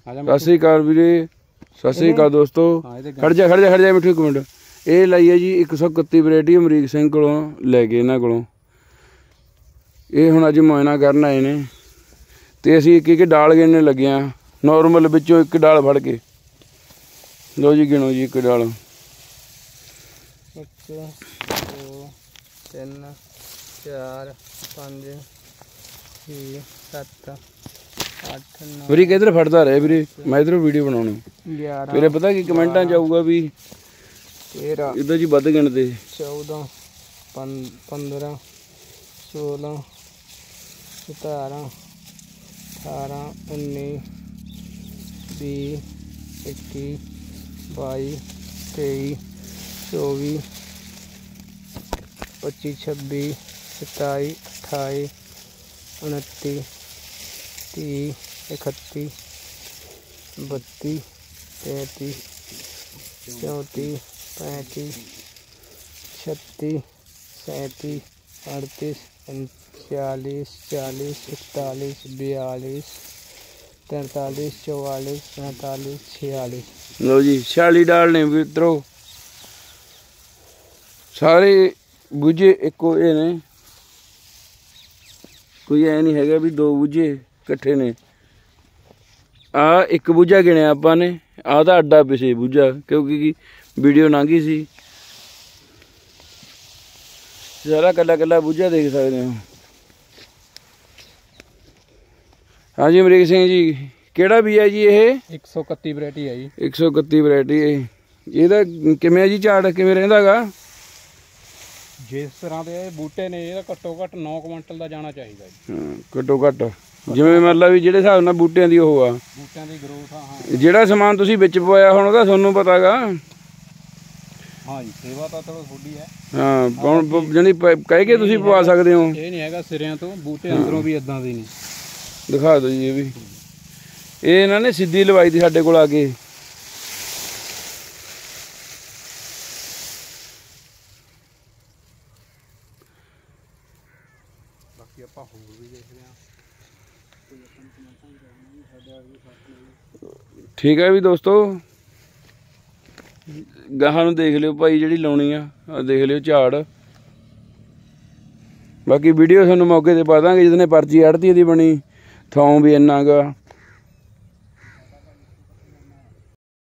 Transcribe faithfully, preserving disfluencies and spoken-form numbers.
सत श्री अकाल वीरे, सत श्री अकाल दोस्तों। खड़ जा खड़ जा खड़ जा मिठू एक मिनट। ये लाई है जी एक सौ इकत्ती वैरायटी अमरीक सिंह को लैके इन्हों को ये हुण अज मुआयना करन आए ने ते असीं एक एक डाल गिनने लगे हाँ नॉर्मल विचों एक डाल फड़ के। लो जी गिनो जी एक डाल। एक दो तीन चार पाँच छे सत्त अठ नौ। वीरे किधर फड़दा रहे वीरे, मैं इधरों वीडियो बनाउणा। फिर पता कि कमेंटां च आऊगा भी तेरह इधर जी वध गिनदे। चौदह पंद्रह सोलह सतारह अठारह उन्नीस बीस इक्की बाई तेईस चौबीस पच्चीस छब्बीस सताई अठाई उनतीस तीस इकतीस बत्तीस तैंतीस चौंतीस पैंतीस छत्तीस सैंतीस अड़तीस उनचालीस चालीस इकतालीस बयालीस तैंतालीस चौवालीस पैंतालीस छियालीस। लो जी छियाली डाल ने मित्रों, सारे बूझे इको ये ने, कोई ऐ नहीं है भी दो बूझे इकट्ठे ने। आ एक बूझा गिनिया आपां ने, आ तां अड्डा पिछे बूझा क्योंकि वीडियो लंघी सी। सारा कला कला बूझा देख सकते हो। हाँ जी अमरीक सिंह जी केड़ा भी है जी ये? एक सौ इकत्ती वैरायटी है जी। एक सौ इकत्ती वैरायटी है। ਇਹਦਾ ਕਿਵੇਂ ਜੀ ਝਾੜ ਕਿਵੇਂ ਰਹਿੰਦਾ ਗਾ? जिस तरह के बूटे ने ये घट्टो घट्ट नौ क्विंटल का जाना चाहिए जी। हाँ घट्टो घट्ट जिवें मतलब भी ਜਿਹੜੇ ਹਿਸਾਬ ਨਾਲ ਬੂਟਿਆਂ ਦੀ ਉਹ ਆ, ਬੂਟਿਆਂ ਦੀ ਗਰੋਥ ਆ। ਹਾਂ ਜਿਹੜਾ ਸਮਾਨ ਤੁਸੀਂ ਵਿੱਚ ਪਵਾਇਆ ਹੁਣ ਉਹਦਾ ਤੁਹਾਨੂੰ ਪਤਾ ਗਾ। ਹਾਂ ਜੀ ਸੇਵਾ ਤਾਂ ਚਲੋ ਤੁਹਾਡੀ ਹੈ। ਹਾਂ ਹੁਣ ਜਾਨੀ ਕਹਿ ਕੇ ਤੁਸੀਂ ਪਵਾ ਸਕਦੇ ਹੋ। ਇਹ ਨਹੀਂ ਹੈਗਾ ਸਿਰਿਆਂ ਤੋਂ, ਬੂਟੇ ਅੰਦਰੋਂ ਵੀ ਇਦਾਂ ਦੇ ਨੇ। ਦਿਖਾ ਦਿਓ ਜੀ ਇਹ ਵੀ, ਇਹ ਇਹਨਾਂ ਨੇ ਸਿੱਧੀ ਲਵਾਈ ਦੀ ਸਾਡੇ ਕੋਲ ਆ ਕੇ। ਬਾਕੀ ਆਪਾਂ ਹੋਰ ਵੀ ਦੇਖਦੇ ਹਾਂ। ठीक है भी दोस्तों, गाहां नूं देख लियो भाई जिहड़ी लाउणी आ, देख लियो झाड़। बाकी वीडियो तुहानूं मौके ते पा दांगे जिसने पर्ची आड़ती दी बनी, थां भी इन्ना गा।